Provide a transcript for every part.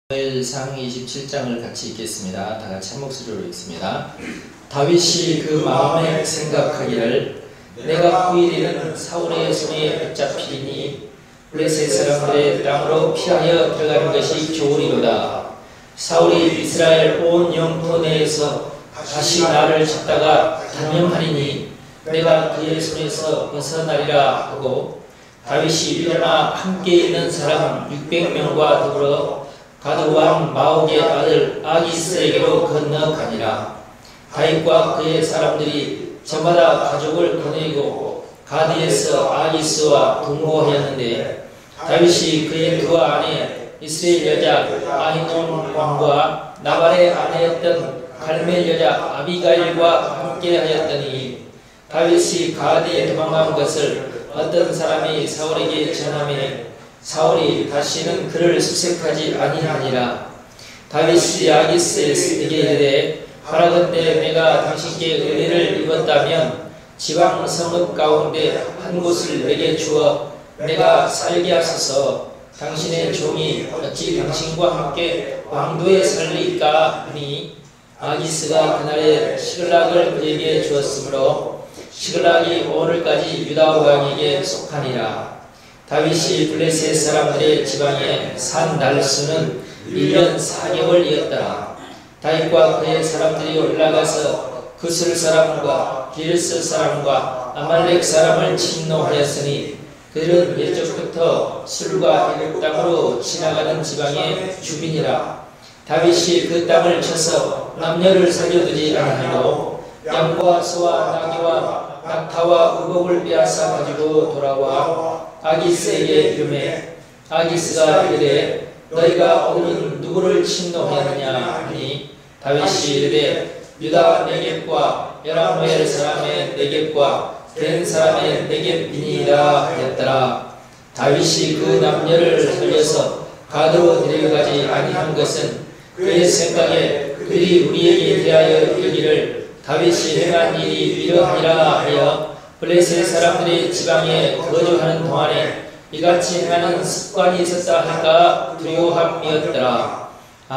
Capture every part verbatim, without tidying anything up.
사무엘상 이십칠 장을 같이 읽겠습니다. 다 같이 한 목소리로 읽습니다. 다윗이 그 마음에 생각하기를 내가 후일에는 사울의 손에 붙잡히리니 블레셋 사람들의 땅으로 피하여 들어가는 것이 좋으리로다. 사울이 이스라엘 온 영토 내에서 다시 나를 찾다가 단념하리니 내가 그의 손에서 벗어나리라 하고, 다윗이 일어나 함께 있는 사람 육백 명과 더불어 가드 왕 마옥의 아들 아기스에게로 건너가니라. 다윗과 그의 사람들이 저마다 가족을 거느리고 가드에서 아기스와 동거하였는데, 다윗이 그의 두 아내 이스라엘 여자 아히노암 왕과 나발의 아내였던 갈멜 여자 아비가일과 함께하였더니, 다윗이 가드에 도망간 것을 어떤 사람이 사울에게 전하매 사울이 다시는 그를 수색하지 아니하니라. 다윗이 아기스에게 이르되 바라건대 내가 당신께 은혜를 입었다면 지방 성읍 가운데 한 곳을 내게 주어 내가 살게 하소서. 당신의 종이 어찌 당신과 함께 왕도에 살리까 하니, 아기스가 그날에 시글락을 그에게 주었으므로 시글락이 오늘까지 유다 왕에게 속하니라. 다윗이 블레셋 사람들의 지방에 산 날수는 일 년 사 개월이었더라. 다윗과 그의 사람들이 올라가서 그술 사람과 기르스 사람과 아말렉 사람을 침노하였으니, 그들은 옛적부터 술과 애국 땅으로 지나가는 지방의 주민이라. 다윗이 그 땅을 쳐서 남녀를 살려두지 아니하고 양과 소와 나귀와 낙타와 의복을 빼앗아 가지고 돌아와 아기스에게 이르매, 아기스가 이르되 너희가 오늘은 누구를 침노하느냐 하니, 다윗이 이르되 유다 네겝과 여라무엘 사람의 네겝과 벤 사람의 네겝이니이다 하였더라. 다윗이 그 남녀를 살려서 가드로 데려가지 아니한 것은 그의 생각에 그들이 우리에게 대하여 이르기를 다윗이 행한 일이 이러하니라 하여 블레셋 사람들이 지방에 거주하는 동안에 이같이 행하는 습관이 있었다 할까 두려움이었더라.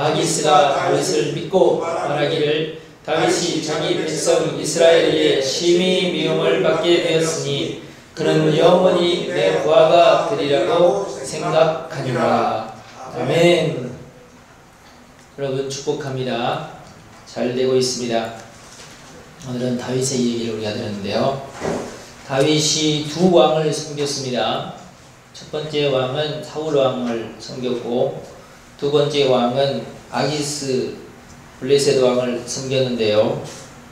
아기스가 다윗을 믿고 말하기를 다윗이 자기 백성 이스라엘에게 심히 미움을 받게 되었으니 그는 영원히 내 부하가 되리라고 생각하니라. 아멘. 여러분 축복합니다. 잘 되고 있습니다. 오늘은 다윗의 얘기를 우리가 들었는데요. 다윗이 두 왕을 섬겼습니다. 첫 번째 왕은 사울 왕을 섬겼고, 두 번째 왕은 아기스 블레셋 왕을 섬겼는데요.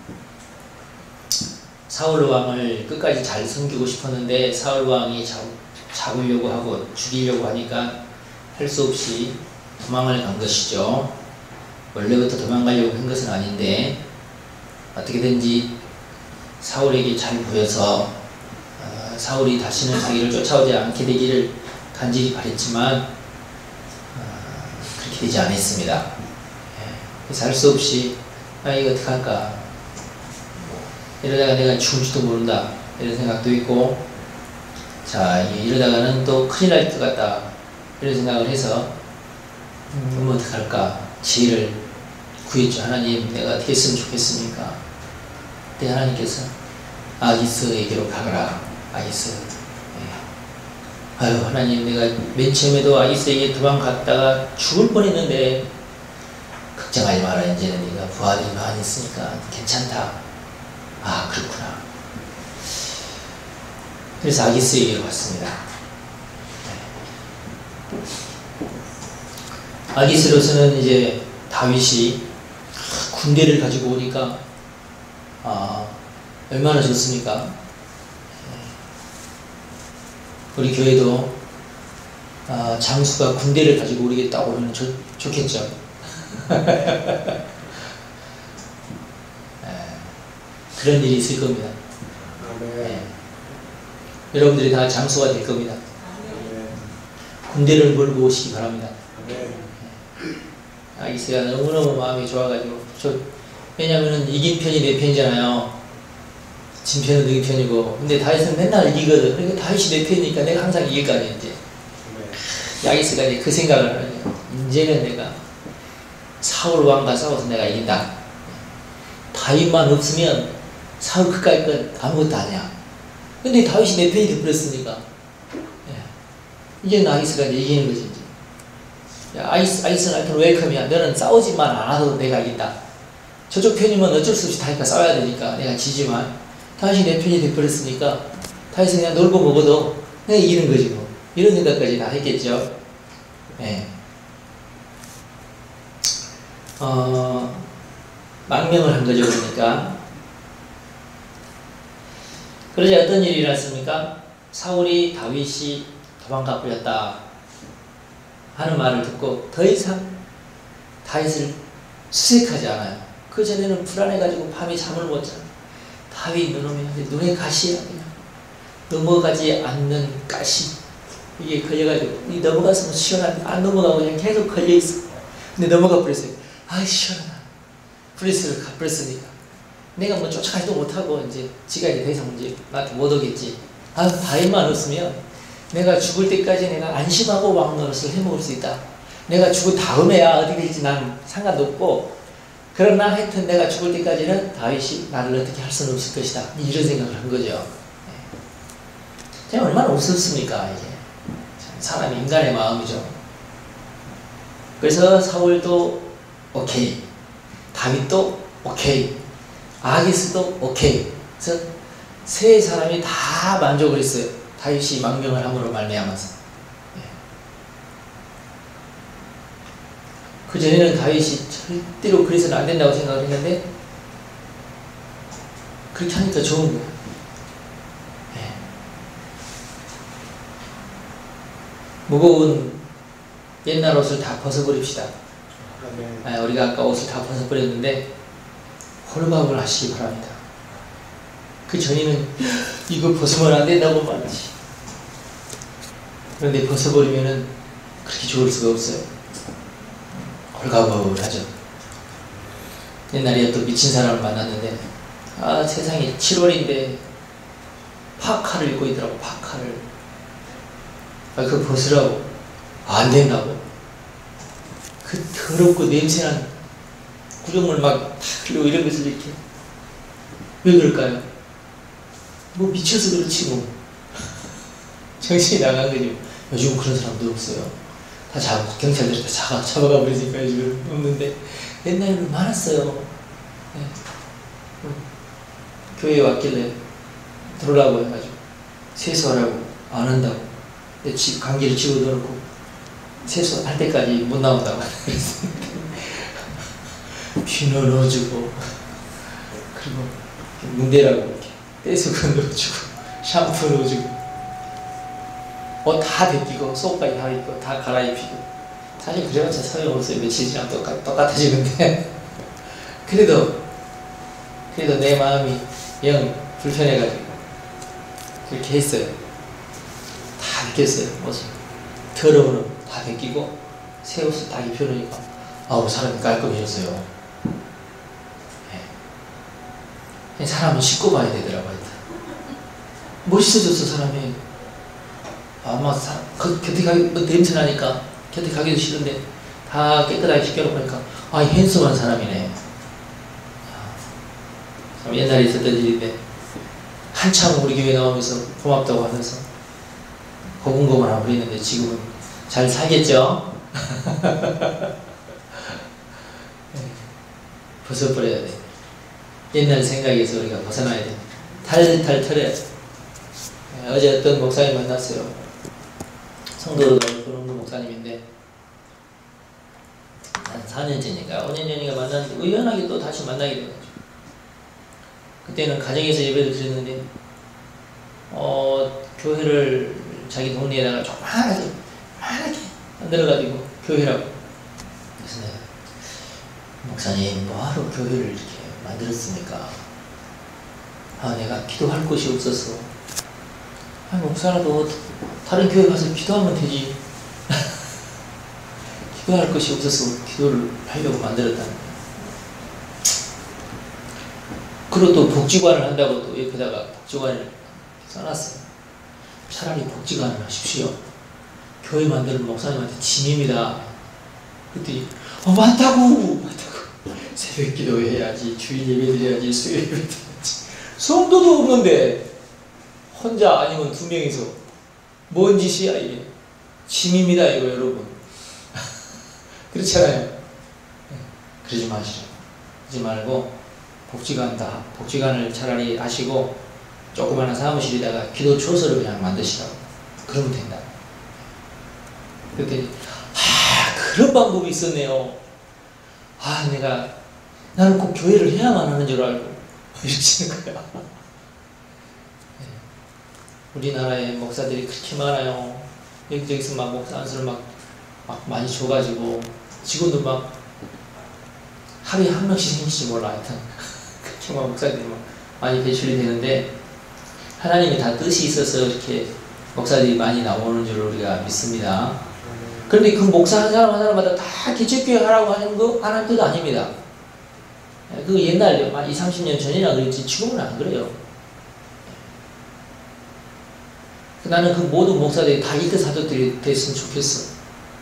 사울 왕을 끝까지 잘 섬기고 싶었는데 사울 왕이 잡, 잡으려고 하고 죽이려고 하니까 할 수 없이 도망을 간 것이죠. 원래부터 도망가려고 한 것은 아닌데 어떻게든지 사울에게 잘 보여서 어, 사울이 다시는 자기를 쫓아오지 않게 되기를 간절히 바랬지만 어, 그렇게 되지 않았습니다. 그래서 할 수 없이 아 이거 어떡할까, 이러다가 내가 죽을지도 모른다 이런 생각도 있고, 자 이러다가는 또 큰일 날 것 같다 이런 생각을 해서 음, 그럼 어떡할까 지혜를 구했죠. 하나님 내가 어떻게 했으면 좋겠습니까? 그때 하나님께서 아기스에게로 가거라. 아기스. 네. 아유 하나님 내가 맨 처음에도 아기스에게 도망갔다가 죽을 뻔했는데 걱정하지 마라. 이제는 네가 부하들이 많이 있으니까 괜찮다. 아 그렇구나. 그래서 아기스에게로 갔습니다. 네. 아기스로서는 이제 다윗이 군대를 가지고 오니까 아, 얼마나 좋습니까? 우리 교회도 아, 장수가 군대를 가지고 오겠다 오면 좋, 좋겠죠. 그런 일이 있을 겁니다. 네. 여러분들이 다 장수가 될 겁니다. 군대를 몰고 오시기 바랍니다. 아기스가 너무너무 마음이 좋아가지고, 저, 왜냐면은 이긴 편이 내 편이잖아요. 진 편은 너희 편이고. 근데 다윗은 맨날 이기거든. 그러니까 다윗이 내 편이니까 내가 항상 이길 거 아니에요, 이제. 아기스가 이제 그 생각을 하네요. 이제는 내가 사울 왕과 싸워서 내가 이긴다. 다윗만 없으면 사울 그까이 건 아무것도 아니야. 근데 다윗이 내 편이 돼버렸으니까 예. 이제 아이스가 이제 이기는 거지. 이제. 야, 아이스, 아이스는 하여튼 웰컴이야. 너는 싸우지만 않아도 내가 이긴다. 저쪽 편이면 어쩔 수 없이 다윗과 싸워야 되니까 내가 지지만 다윗이 내 편이 돼버렸으니까 다윗은 그냥 놀고 먹어도 내가 이기는 거지 뭐. 이런 생각까지 다 했겠죠. 예. 어, 망명을 한 거죠. 그러니까 그러자 어떤 일이 일어났습니까? 사울이 다윗이 도망가 버렸다 하는 말을 듣고 더 이상 다윗을 수색하지 않아요. 그 전에는 불안해가지고 밤에 잠을 못 자. 다윗 눈오면 눈에 가시야 그냥 넘어가지 않는 가시 이게 걸려가지고 이 넘어갔으면 시원한데 안 넘어가고 그냥 계속 걸려있어. 근데 넘어가 버렸어요. 아이 시원하다. 브레스를 가버렸으니까 내가 뭐 쫓아가지도 못하고 이제 지가 이제 더 이상 이제 나한테 못 오겠지. 아 다윗만 없으면 내가 죽을 때까지 내가 안심하고 왕 노릇을 해먹을 수 있다. 내가 죽은 다음에야 어디 될지 난 상관도 없고 그러나 하여튼 내가 죽을 때까지는 다윗이 나를 어떻게 할 수는 없을 것이다. 이런 생각을 한 거죠. 제가 얼마나 없었습니까 이게. 사람이 인간의 마음이죠. 그래서 사울도 오케이, 다윗도 오케이, 아기스도 오케이. 그래서 세 사람이 다 만족을 했어요. 다윗이 망명을 함으로 말미암아서. 그 전에는 다윗이 절대로 그래서는 안 된다고 생각을 했는데 그렇게 하니까 좋은 거예요. 네. 무거운 옛날 옷을 다 벗어버립시다. 네. 아, 우리가 아까 옷을 다 벗어버렸는데 홀밥을 하시기 바랍니다. 그 전에는 이거 벗으면 안 된다고 말하지. 그런데 벗어버리면은 그렇게 좋을 수가 없어요. 홀가분하죠. 옛날에 또 미친 사람을 만났는데 아 세상에 칠월인데 파카를 입고 있더라고. 파카를. 아 그거 벗으라고. 안 된다고. 그 더럽고 냄새난 구정물 막 흘리고 이런 것을 이렇게 왜 그럴까요? 뭐 미쳐서 그렇지 뭐. 정신이 나간 거지. 요즘 그런 사람도 없어요. 다 잡아, 경찰들이 다 잡아, 잡아가 버리니까 요즘 없는데 옛날에는 많았어요. 네. 교회에 왔길래 들어오라고 해가지고 세수하라고 안 한다고 내 집 감기를 집어넣고 세수할 때까지 못 나온다고 그랬습니다. 비누 넣어주고 그리고 문대라고 이렇게 떼수건 넣어주고 샴푸 넣어주고 옷 다 벗기고 속까지 다 입고 다 갈아입히고 사실 그래봤자 소용없어요. 며칠 지나면 똑같, 똑같아지는데 그래도 그래도 내 마음이 영 불편해가지고 그렇게 했어요. 다 벗겼어요. 옷을 더러운 옷 다 벗기고 새 옷을 딱 입혀놓으니까 아우 사람이 깔끔해졌어요. 네. 사람은 씻고 봐야 되더라고요. 멋있어졌어 사람이. 아마 사, 그, 곁에 가기, 뭐 냄새 나니까 곁에 가기도 싫은데 다 깨끗하게 씻겨놓으니까 아 핸섬한 사람이네. 참 옛날에 있었던 일인데 한참 우리 교회 나오면서 고맙다고 하면서 고분고분하고 그랬는데 지금은 잘 살겠죠? 벗어버려야 돼. 옛날 생각에서 우리가 벗어나야 돼. 탈탈 털어야 돼. 어제 어떤 목사님 만났어요. 성도가 그런 목사님인데 한 사 년 전인가 오 년 전인가 만났는데 우연하게 또 다시 만나게 돼가지고 그때는 가정에서 예배를 드렸는데 어 교회를 자기 동네에다가 조그만하게 조그만하게 만들어가지고 교회라고. 그래서 내가 목사님 뭐하러 교회를 이렇게 만들었습니까? 아 내가 기도할 곳이 없어서. 아 목사라도 다른 교회 가서 기도하면 되지. 기도할 것이 없어서 기도를 하려고 만들었다는 거예요. 그리고 또 복지관을 한다고 또 옆에다가 복지관을 써놨어요. 차라리 복지관을 하십시오. 교회 만드는 목사님한테 짐입니다. 그랬더니 어, 많다고 많다고. 새벽 기도해야지, 주일 예배 드려야지, 수요일 예배 드려야지. 성도도 없는데 혼자 아니면 두 명이서 뭔 짓이야 이게. 짐입니다 이거 여러분. 그렇잖아요. 그러지 마시죠. 그러지 말고 복지관 다 복지관을 차라리 하시고 조그마한 사무실에다가 기도 초소를 그냥 만드시라고. 그러면 된다. 그랬더니 아 그런 방법이 있었네요. 아 내가 나는 꼭 교회를 해야만 하는 줄 알고 이러시는 거야. 우리나라에 목사들이 그렇게 많아요. 여기저기서 막 목사 안수를 막, 막 많이 줘가지고 직원도 막 하루에 한 명씩 생길지 몰라. 하여튼 그렇게 막 목사들이 막 많이 배출이 되는데 하나님이 다 뜻이 있어서 이렇게 목사들이 많이 나오는 줄 우리가 믿습니다. 그런데 그 목사 한 사람 한 사람마다 다 개척교회 하라고 하는 거 하나님 뜻 아닙니다. 그거 옛날 한 이삼십 년 전이나 그랬지 지금은 안 그래요. 나는 그 모든 목사들이 다 이때 사도들이 됐으면 좋겠어.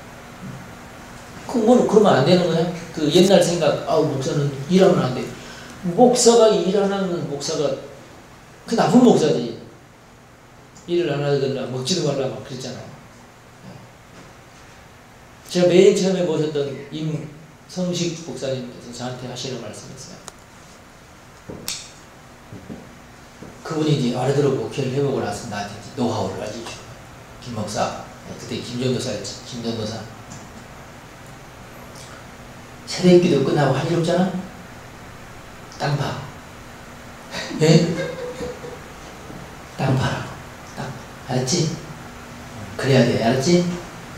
그 뭐 그러면 안 되는 거야? 그 옛날 생각, 아우 목사는 일하면 안 돼. 목사가 일하는 목사가 그 나쁜 목사지. 일을 안 하거나 먹지도 말라 막 그랬잖아요. 제가 맨 처음에 모셨던 임성식 목사님께서 저한테 하시는 말씀이었어요. 그분이 이제 알아들어 목회를 해보고 나서 나한테 노하우를 알려주고, 김 목사, 그때 김전도사였지, 김전도사. 새벽기도 끝나고 할 일 없잖아? 땅 파. 예? 땅 파라고. 땅. 알았지? 그래야 돼. 알았지?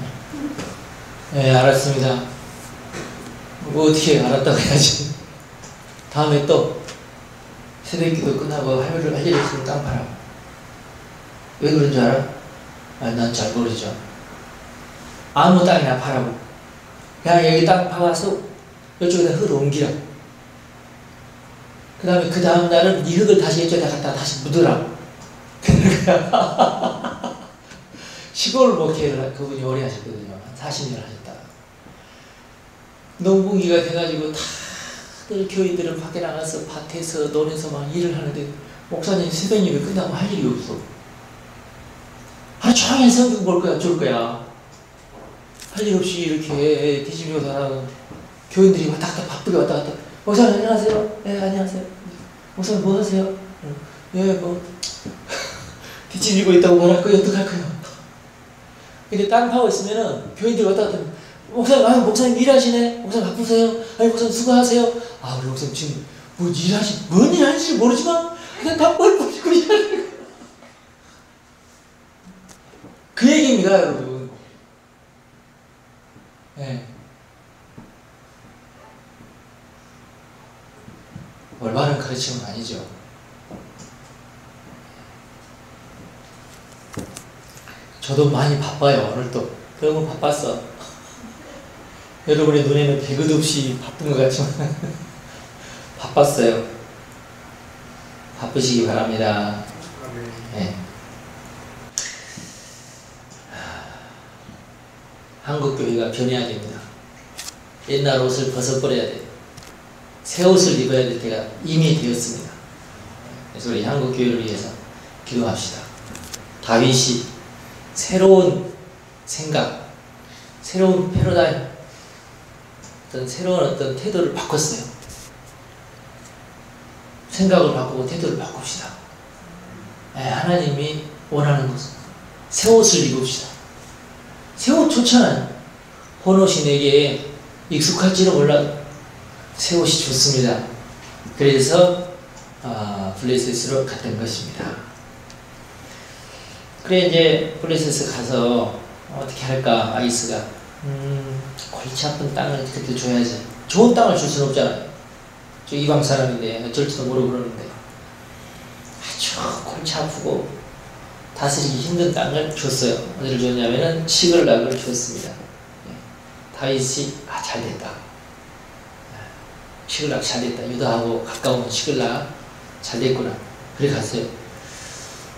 예, 알았습니다. 뭐 어떻게 알았다고 해야지. 다음에 또 새벽기도 끝나고 할 일을 할 일이 있으면 땅 파라고. 왜 그런 줄 알아? 아, 난 잘 모르죠. 아무 땅이나 파라고. 그냥 여기 땅 파와서 이쪽에다 흙을 옮기라. 그 다음에 그 다음 날은 이 흙을 다시 이쪽에다 갖다 다시 묻으라고. 시골 목회를 그분이 오래 하셨거든요. 한 사십 년 하셨다. 농부기가 돼가지고 다들 교인들은 밖에 나가서 밭에서 논에서 막 일을 하는데 목사님 새벽 예배 끝나고 할 일이 없어. 하루 종일 성경 볼 거야, 줄 거야. 할 일 없이 이렇게 뒤집어 살아가는 교인들이 왔다 갔다 바쁘게 왔다 갔다. 목사님 안녕하세요. 네 안녕하세요. 목사님 뭐 하세요? 예 뭐 뒤집고 있다고 뭐랄 거예요. 어떡할 거예요? 근데 땅 파고 있으면은 교인들이 왔다 갔다 목사님, 아 목사님 일하시네. 목사님 바쁘세요? 아니 목사님 수고하세요. 아 우리 목사님 지금 뭐 일하시 뭔 일 하는지 모르지만 그냥 다 뻘뻘 일하는 거예요. 그 얘기입니다, 여러분. 네. 올바른 가르침은 아니죠. 저도 많이 바빠요, 오늘도. 너무 바빴어. 여러분의 눈에는 배그도 없이 바쁜 것 같지만 바빴어요. 바쁘시기 바랍니다. 네. 한국교회가 변해야 됩니다. 옛날 옷을 벗어버려야 돼요. 새 옷을 입어야 될 때가 이미 되었습니다. 그래서 우리 한국교회를 위해서 기도합시다. 다윗이 새로운 생각, 새로운 패러다임, 어떤 새로운 어떤 태도를 바꿨어요. 생각을 바꾸고 태도를 바꿉시다. 네, 하나님이 원하는 것은 새 옷을 입읍시다. 새 옷 좋잖아요. 본옷이 내게 익숙할지는 몰라도 새 옷이 좋습니다. 그래서 어, 블레셋으로 갔던 것입니다. 그래 이제 블레셋에 가서 어떻게 할까? 아이스가 음, 골치 아픈 땅을 그때 줘야지. 좋은 땅을 줄 수는 없잖아요. 저 이방 사람인데 어쩔지도 모르고 그러는데 아주 골치 아프고 다스리기 힘든 땅을 줬어요. 어디를 줬냐면은 시글락을 줬습니다. 다윗이 아 잘됐다. 시글락 잘됐다. 유다하고 가까운 시글락 잘됐구나. 그래 갔어요.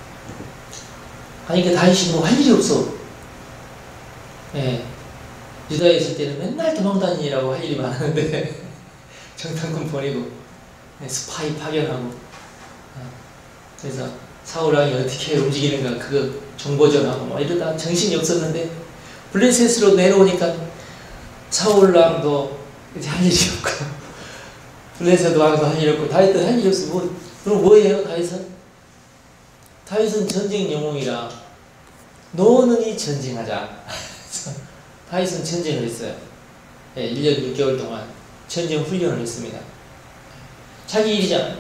하니까 다윗이 뭐 할 일이 없어. 예. 유다에 있을 때는 맨날 도망다니라고 할 일이 많았는데 정탐꾼 보내고 스파이 파견하고, 그래서 사울 왕이 어떻게 움직이는가 그거 정보전하고 뭐 이러다 정신이 없었는데 블레셋으로 내려오니까 사울 왕도 이제 할 일이 없고 블레셋 왕도 할 일이 없고 다윗도 할 일이 없어. 뭐, 그럼 뭐예요 다윗은? 다윗은 전쟁 영웅이라 너는 이 전쟁하자. 다윗은 전쟁을 했어요. 예, 일 년 육 개월 동안 전쟁 훈련을 했습니다. 자기 일이잖아요.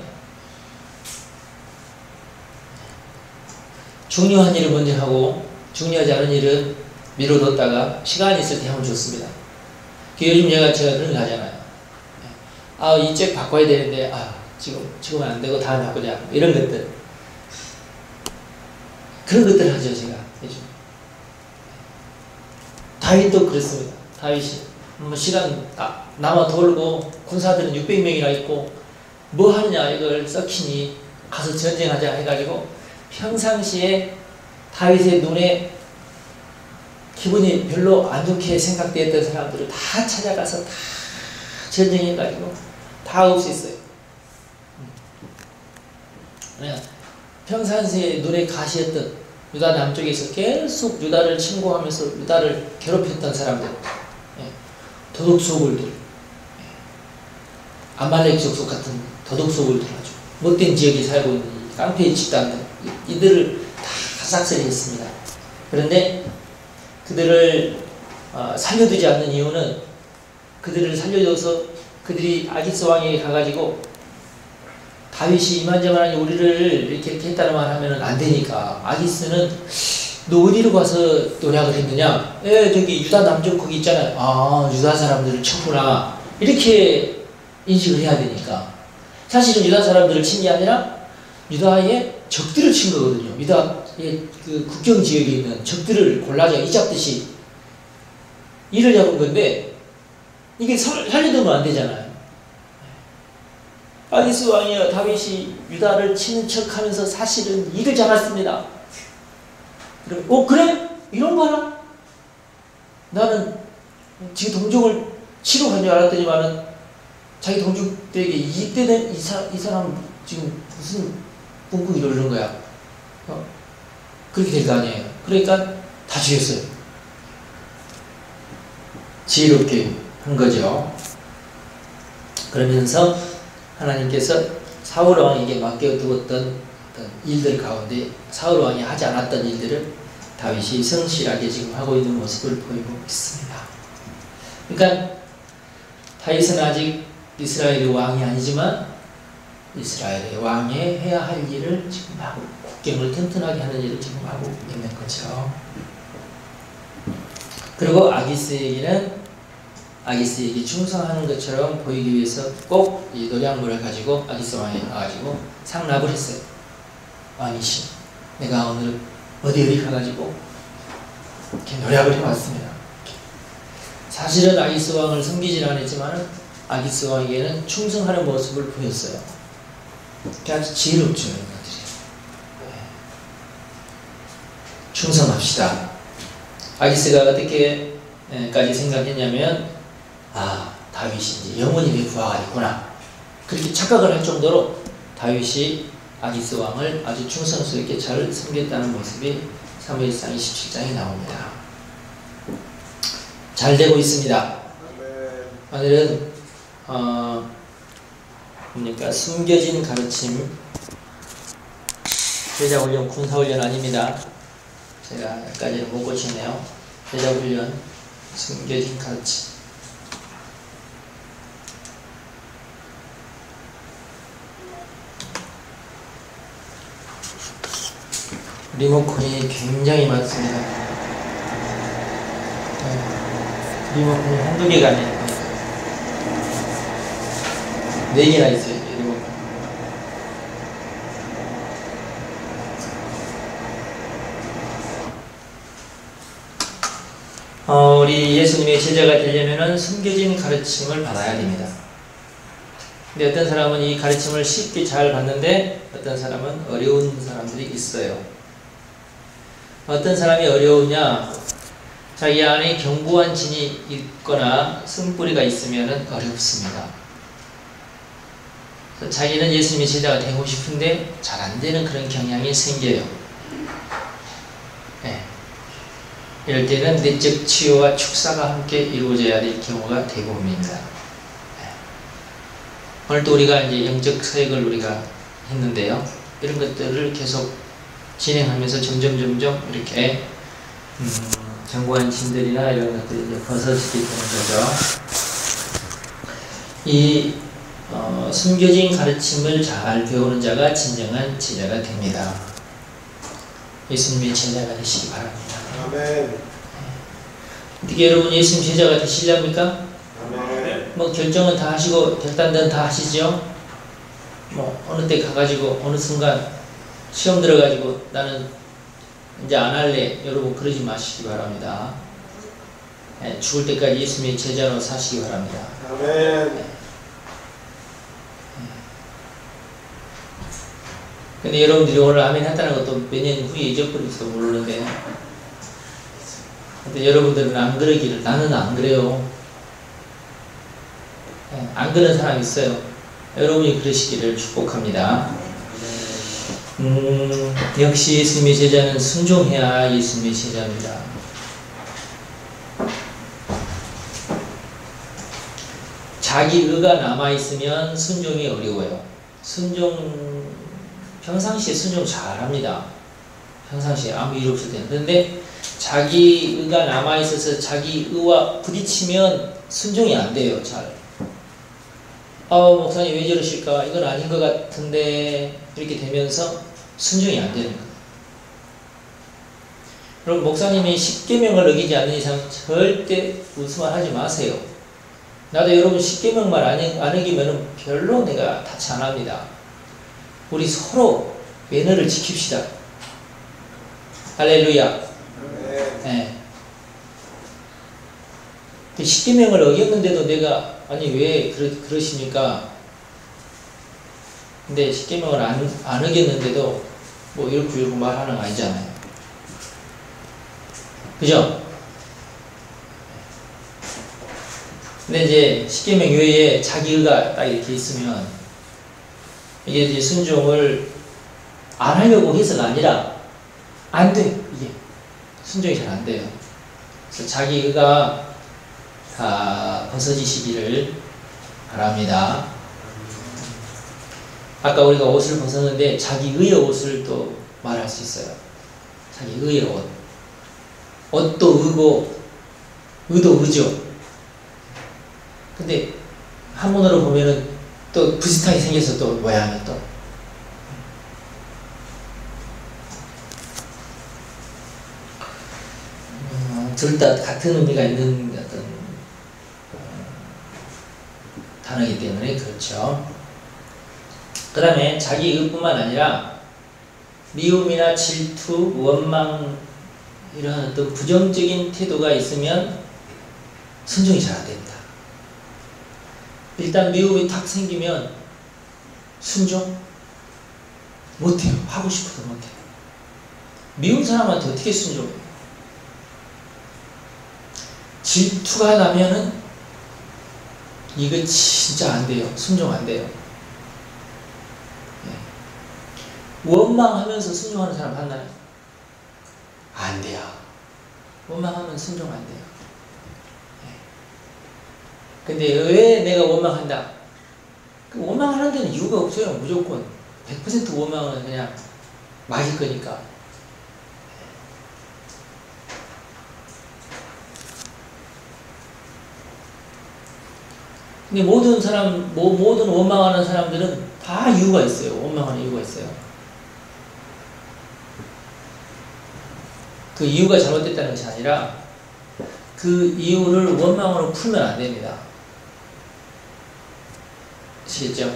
중요한 일을 먼저 하고 중요하지 않은 일은 미뤄뒀다가 시간이 있을 때 하면 좋습니다. 요즘 제가, 제가 그런 거 하잖아요. 아, 이 책 바꿔야 되는데, 아, 지금, 지금은 안 되고 다음에 바꾸자. 이런 것들. 그런 것들을 하죠, 제가. 요즘. 다윗도 그렇습니다. 다윗이. 뭐 시간 아, 남아 돌고, 군사들은 육백 명이나 있고, 뭐 하느냐, 이걸 썩히니, 가서 전쟁하자 해가지고, 평상시에 다윗의 눈에 기분이 별로 안 좋게 생각되었던 사람들을 다 찾아가서 다 전쟁해가지고 다 없앴어요. 평상시에 눈에 가시였던 유다 남쪽에서 계속 유다를 침공하면서 유다를 괴롭혔던 사람들, 도둑소굴들, 아말렉 족속 같은 도둑소굴들, 아주 못된 지역에 살고 있는 깡패 집단들, 이들을 다 싹쓸이 했습니다. 그런데 그들을 어, 살려두지 않는 이유는 그들을 살려줘서 그들이 아기스 왕에게 가가지고 다윗이 이만저만하니 우리를 이렇게 이렇게 했다는 말 하면 안 되니까, 아기스는 너 어디로 가서 노력을 했느냐? 예, 저기 유다 남쪽 거기 있잖아요. 아, 유다 사람들을 쳤구나. 이렇게 인식을 해야 되니까. 사실은 유다 사람들을 친 게 아니라 유다의 적들을 친 거거든요. 유다의 그 국경 지역에 있는 적들을 골라서 이 잡듯이 이를 잡은 건데, 이게 살려두면 안 되잖아요. 아기스 왕이여 다윗이 유다를 치는 척 하면서 사실은 이를 잡았습니다. 그럼, 어, 그래? 이런 거 하나? 나는 지금 동족을 치러 간 줄 알았더니만은 자기 동족들에게 이익되는 이, 사, 이 사람 지금 무슨 뿡뿡이를 이러는 거야. 어? 그렇게 될 거 아니에요. 그러니까 다 죽였어요. 지혜롭게 한 거죠. 그러면서 하나님께서 사울 왕에게 맡겨두었던 어떤 일들 가운데 사울 왕이 하지 않았던 일들을 다윗이 성실하게 지금 하고 있는 모습을 보이고 있습니다. 그러니까 다윗은 아직 이스라엘의 왕이 아니지만 이스라엘의 왕이 해야 할 일을 지금 하고, 국경을 튼튼하게 하는 일을 지금 하고 있는 거죠. 그리고 아기스에게는 아기스에게 충성하는 것처럼 보이기 위해서 꼭 이 노량물을 가지고 아기스 왕에 가가지고 상납을 했어요. 왕이시, 내가 오늘 어디 어디 가가지고 이렇게 노력을 해왔습니다. 사실은 아기스 왕을 섬기질 않았지만 아기스 왕에게는 충성하는 모습을 보였어요. 아주 지혜롭죠, 이것들이. 충성합시다. 아기스가 어떻게까지 생각했냐면, 아, 다윗이 이제 영원히 부하가 있구나, 그렇게 착각을 할 정도로 다윗이 아기스 왕을 아주 충성스럽게 잘 섬겼다는 모습이 사무엘상 이십칠 장에 나옵니다. 잘 되고 있습니다. 오늘은 어, 뭡니까? 숨겨진 가르침, 제자훈련, 군사훈련 아닙니다. 제가 여기까지는 못 고치네요. 제자훈련, 숨겨진 가르침. 리모컨이 굉장히 많습니다. 네. 리모컨이 한두 개가 아니에요. 네 개나 있어요, 리모컨. 어, 우리 예수님의 제자가 되려면은 숨겨진 가르침을 받아야 됩니다. 근데 어떤 사람은 이 가르침을 쉽게 잘 받는데 어떤 사람은 어려운 사람들이 있어요. 어떤 사람이 어려우냐? 자기 안에 견고한 진이 있거나 쓴뿌리가 있으면 어렵습니다. 자기는 예수님의 제자가 되고 싶은데 잘 안되는 그런 경향이 생겨요. 네. 이럴 때는 내적 치유와 축사가 함께 이루어져야 될 경우가 대부분입니다. 네. 오늘도 우리가 이제 영적 사역을 우리가 했는데요. 이런 것들을 계속 진행하면서 점점 점점 이렇게 음, 견고한 진들이나 이런 것들이 이제 벗어지게 되는 거죠. 이 어, 숨겨진 가르침을 잘 배우는 자가 진정한 제자가 됩니다. 예수님의 제자가 되시기 바랍니다. 아멘. 어떻게 여러분 예수님 제자가 되시렵니까? 아멘. 뭐 결정은 다 하시고 결단은 다 하시죠? 뭐 어느 때 가가지고 어느 순간 시험 들어가지고 나는 이제 안 할래. 여러분 그러지 마시기 바랍니다. 네, 죽을 때까지 예수님의 제자로 사시기 바랍니다. 아멘. 네. 근데 여러분들이 오늘 아멘 했다는 것도 몇 년 후에 잊어버릴지도 모르는데, 근데 여러분들은 안 그러기를, 나는 안 그래요. 네, 안 그런 사람 있어요. 여러분이 그러시기를 축복합니다. 음, 역시 예수님의 제자는 순종해야 예수님의 제자입니다. 자기 의가 남아있으면 순종이 어려워요. 순종, 평상시에 순종 잘합니다. 평상시에 아무 일 없을 때는. 그런데 자기 의가 남아있어서 자기 의와 부딪히면 순종이 안 돼요. 잘. 아, 목사님 왜 저러실까? 이건 아닌 것 같은데 이렇게 되면서 순종이 안 되는 거예요. 여러분 목사님이 십계명을 어기지 않는 이상 절대 무슨 말 하지 마세요. 나도 여러분 십계명만 안, 안 어기면 별로 내가 타치 안 합니다. 우리 서로 매너를 지킵시다. 할렐루야. 네. 십계명을 어겼는데도 내가 아니 왜 그러, 그러십니까? 근데 십계명을 안, 안 어겼는데도 뭐 이렇게 이렇게 말하는 거 아니잖아요. 그죠? 근데 이제 십계명 외에 자기의가 딱 이렇게 있으면 이게 이제 순종을 안 하려고 해서가 아니라 안 돼. 이게 순종이 잘 안 돼요. 그래서 자기의가 다 벗어지시기를 바랍니다. 아까 우리가 옷을 벗었는데 자기의의 옷을 또 말할 수 있어요. 자기의의 옷. 옷도 의고 의도 의죠. 근데 한문으로 보면은 또 비슷하게 생겨서 또 모양이 또 음, 둘 다 같은 의미가 있는 어떤 어, 단어이기 때문에 그렇죠. 그 다음에 자기의뿐만 아니라 미움이나 질투, 원망 이런 어떤 부정적인 태도가 있으면 순종이 잘 안 됩니다. 일단 미움이 탁 생기면 순종 못해요. 하고 싶어도 못해요. 미운 사람한테 어떻게 순종해요? 질투가 나면은 이거 진짜 안 돼요. 순종 안 돼요. 네. 원망하면서 순종하는 사람 봤나요? 안 돼요. 원망하면 순종 안 돼요. 근데 왜 내가 원망한다? 그 원망하는 데는 이유가 없어요. 무조건 백 퍼센트 원망은 그냥 맞을 거니까. 근데 모든 사람, 모, 모든 원망하는 사람들은 다 이유가 있어요. 원망하는 이유가 있어요. 그 이유가 잘못됐다는 것이 아니라 그 이유를 원망으로 풀면 안 됩니다. 아시겠죠?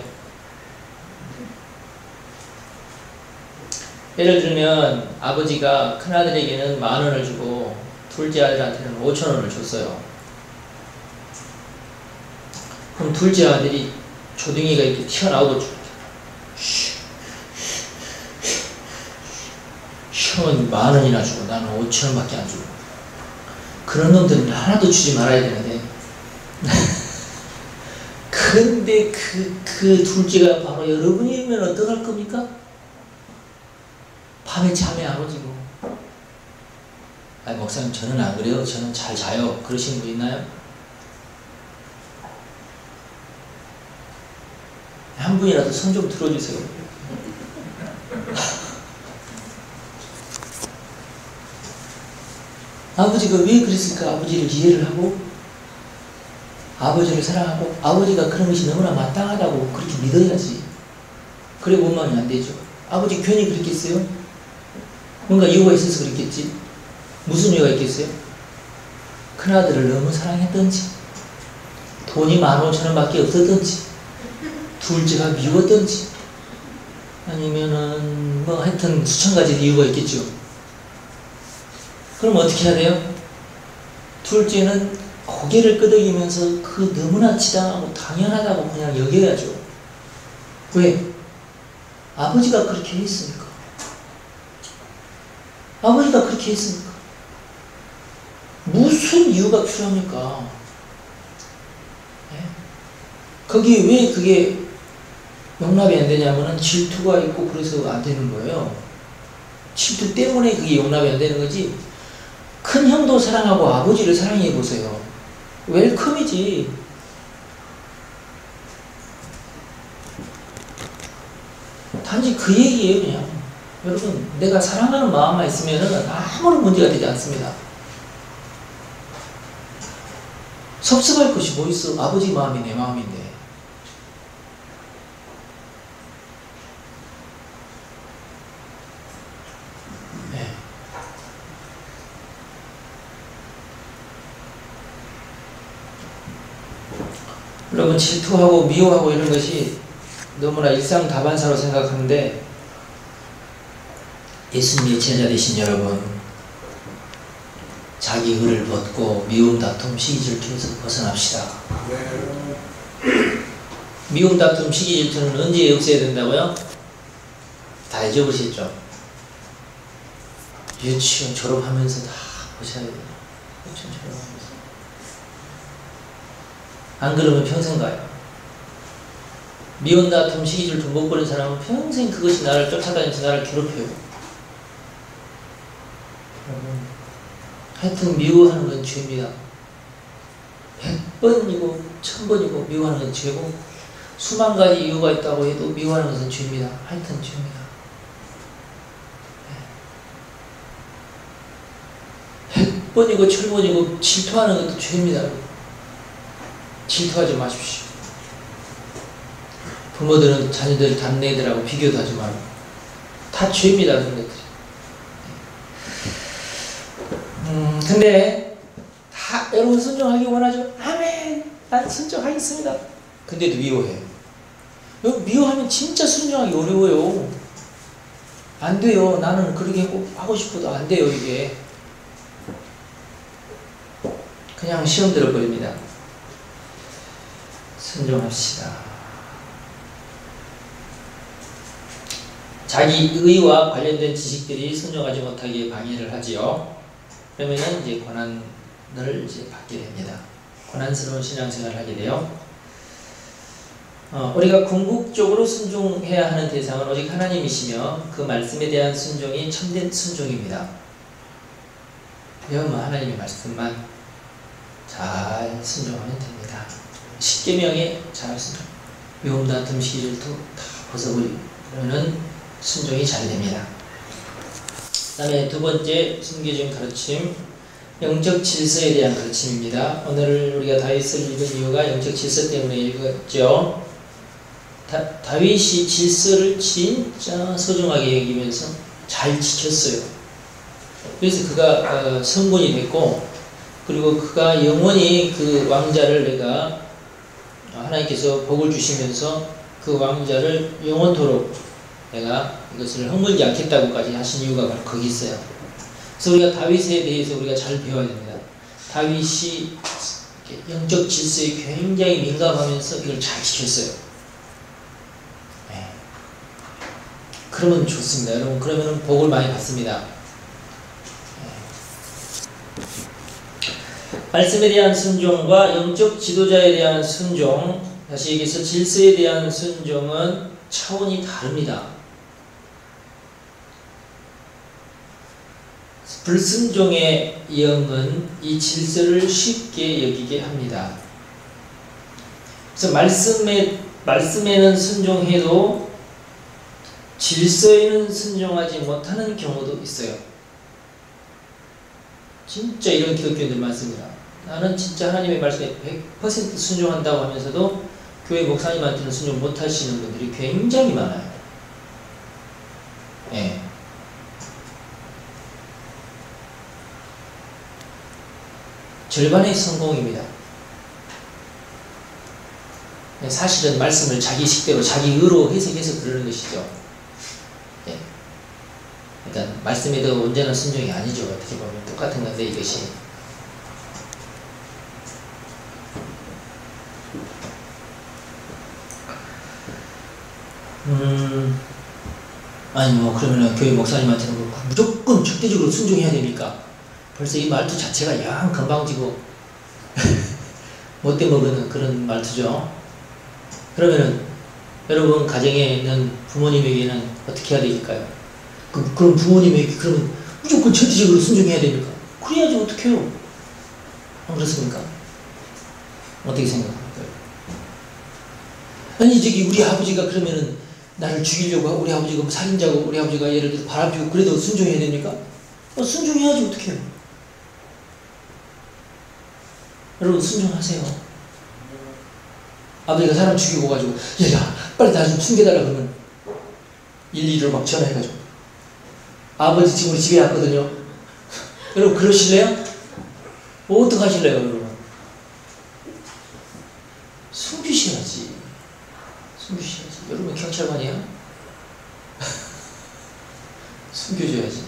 예를 들면 아버지가 큰아들에게는 만 원을 주고 둘째 아들한테는 오천 원을 줬어요. 그럼 둘째 아들이 조둥이가 이렇게 튀어나오고 형은 만 원이나 주고 나는 오천 원밖에 안 주고 그런 놈들은 하나도 주지 말아야 되는데 근데 그, 그 둘째가 바로 여러분이면 어떡할 겁니까? 밤에 잠이 안 오지고. 아니 목사님 저는 안 그래요. 저는 잘 자요. 그러시는 분 있나요? 한 분이라도 손 좀 들어주세요. 아버지가 왜 그랬을까? 아버지를 이해를 하고 아버지를 사랑하고 아버지가 그런 것이 너무나 마땅하다고 그렇게 믿어야지. 그래 원망이 안 되죠. 아버지 괜히 그랬겠어요? 뭔가 이유가 있어서 그랬겠지. 무슨 이유가 있겠어요? 큰아들을 너무 사랑했던지 돈이 만 오천 원밖에 없었던지 둘째가 미웠던지 아니면은 뭐 하여튼 수천 가지 이유가 있겠죠. 그럼 어떻게 해야 돼요? 둘째는 고개를 끄덕이면서 그 너무나 지당하고 당연하다고 그냥 여겨야죠. 왜? 아버지가 그렇게 했으니까. 아버지가 그렇게 했으니까. 무슨 이유가 필요합니까? 네? 거기에 왜 그게 용납이 안 되냐면은 질투가 있고 그래서 안 되는 거예요. 질투 때문에 그게 용납이 안 되는 거지. 큰 형도 사랑하고 아버지를 사랑해 보세요. 웰컴이지. 단지 그 얘기예요. 그냥 여러분 내가 사랑하는 마음만 있으면 아무런 문제가 되지 않습니다. 섭섭할 것이 뭐 있어. 아버지 마음이 내 마음인데. 네. 여러분 질투하고 미워하고 이런 것이 너무나 일상다반사로 생각하는데 예수님의 제자 되신 여러분 자기 의를 벗고 미움 다툼 시기 질투에서 벗어납시다. 미움 다툼 시기 질투는 언제 없애야 된다고요? 다 잊어버리셨죠? 유치원 졸업하면서 다 보셔야 돼요. 유치원 졸업하면서 안 그러면 평생 가요. 미움 다툼 시기 질투 못 버린 사람은 평생 그것이 나를 쫓아다니면서 나를 괴롭혀요. 여러분 하여튼 미워하는 건 죄입니다. 백 번이고 천 번이고 미워하는 건 죄고 수만 가지 이유가 있다고 해도 미워하는 것은 죄입니다. 하여튼 죄입니다. 백 번이고 천 번이고 질투하는 것도 죄입니다. 질투하지 마십시오. 부모들은 자녀들 다른 애들하고 비교도 하지 말고 다 죄입니다. 그런 것들이. 음, 근데 다 여러분 순종하기 원하죠? 아멘! 난 순종하겠습니다. 근데도 미워해요. 미워하면 진짜 순종하기 어려워요. 안 돼요. 나는 그렇게 꼭 하고 싶어도 안 돼요. 이게 그냥 시험 들어버립니다. 순종합시다. 자기 의와 관련된 지식들이 순종하지 못하게 방해를 하지요. 그러면은 이제 고난을 이제 받게 됩니다. 고난스러운 신앙생활을 하게 돼요. 어, 우리가 궁극적으로 순종해야 하는 대상은 오직 하나님이시며 그 말씀에 대한 순종이 참된 순종입니다. 여러분 하나님의 말씀만 잘 순종하면 됩니다. 십계명에 잘 순종, 미움 다툼 시기 질투 다 벗어버리면은 순종이 잘 됩니다. 그 다음에 두 번째 순교적인 가르침, 영적 질서에 대한 가르침입니다. 오늘 우리가 다윗을 읽은 이유가 영적 질서 때문에 읽었죠. 다, 다윗이 질서를 진짜 소중하게 여기면서 잘 지켰어요. 그래서 그가 어, 성군이 됐고, 그리고 그가 영원히 그 왕자를 내가 하나님께서 복을 주시면서 그 왕자를 영원토록 내가 이것을 허물지 않겠다고까지 하신 이유가 바로 거기 있어요. 그래서 우리가 다윗에 대해서 우리가 잘 배워야 됩니다. 다윗이 영적 질서에 굉장히 민감하면서 이걸 잘 지켰어요. 네. 그러면 좋습니다. 여러분 그러면 복을 많이 받습니다. 네. 말씀에 대한 순종과 영적 지도자에 대한 순종, 다시 얘기해서 질서에 대한 순종은 차원이 다릅니다. 불순종의 영은 이 질서를 쉽게 여기게 합니다. 그래서 말씀에, 말씀에는 순종해도 질서에는 순종하지 못하는 경우도 있어요. 진짜 이런 기독교인들 많습니다. 나는 진짜 하나님의 말씀에 백 퍼센트 순종한다고 하면서도 교회 목사님한테는 순종 못하시는 분들이 굉장히 많아요. 예. 절반의 성공입니다. 사실은 말씀을 자기 식대로 자기 의로 해석해서 그러는 것이죠. 예. 그러니까 말씀에도 온전한 순종이 아니죠. 어떻게 보면 똑같은 건데 이것이. 음, 아니 뭐 그러면은 교회 목사님한테는 뭐 무조건 절대적으로 순종해야 됩니까? 벌써 이 말투 자체가 영 건방지고 못돼 먹는 그런 말투죠. 그러면은 여러분 가정에 있는 부모님에게는 어떻게 해야 될까요? 그, 그럼 부모님에게 그러면 무조건 절대적으로 순종해야 됩니까? 그래야지 어떡해요? 안 그렇습니까? 어떻게 생각할까요? 아니 저기 우리 아버지가 그러면은 나를 죽이려고 하고 우리 아버지가 뭐 살인자고 우리 아버지가 예를 들어 바람피고 그래도 순종해야 됩니까? 어, 순종해야지 어떡해요? 여러분 순종하세요. 아버지가 사람 죽이고 가지고 야야 빨리 나 좀 숨겨달라 그러면 일일이로 막 전화해가지고 아버지 지금 우리 집에 왔거든요. 여러분 그러실래요? 뭐 어떡하실래요 여러분? 숨기셔야지. 숨기셔야지. 여러분 경찰관이야? 숨겨줘야지.